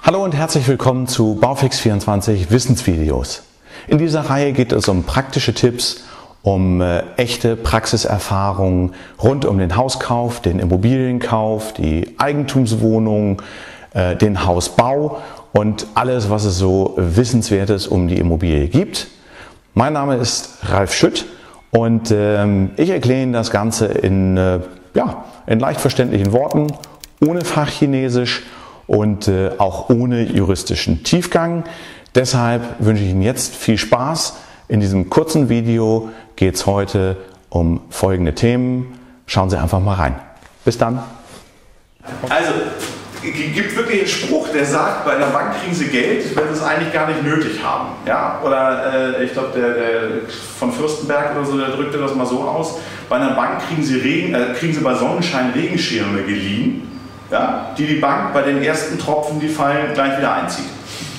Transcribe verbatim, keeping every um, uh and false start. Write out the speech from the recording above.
Hallo und herzlich willkommen zu Baufix vierundzwanzig Wissensvideos. In dieser Reihe geht es um praktische Tipps, um äh, echte Praxiserfahrungen rund um den Hauskauf, den Immobilienkauf, die Eigentumswohnung, äh, den Hausbau und alles, was es so Wissenswertes um die Immobilie gibt. Mein Name ist Ralf Schütt und ähm, ich erkläre Ihnen das Ganze in, äh, ja, in leicht verständlichen Worten, ohne Fachchinesisch und äh, auch ohne juristischen Tiefgang. Deshalb wünsche ich Ihnen jetzt viel Spaß. In diesem kurzen Video geht es heute um folgende Themen. Schauen Sie einfach mal rein. Bis dann. Also, es gibt wirklich einen Spruch, der sagt, bei einer Bank kriegen Sie Geld, wenn Sie es eigentlich gar nicht nötig haben. Ja? Oder äh, ich glaube, der, der von Fürstenberg oder so, der drückte das mal so aus. Bei einer Bank kriegen Sie, Regen, äh, kriegen Sie bei Sonnenschein Regenschirme geliehen, ja? Die die Bank bei den ersten Tropfen, die fallen, gleich wieder einzieht.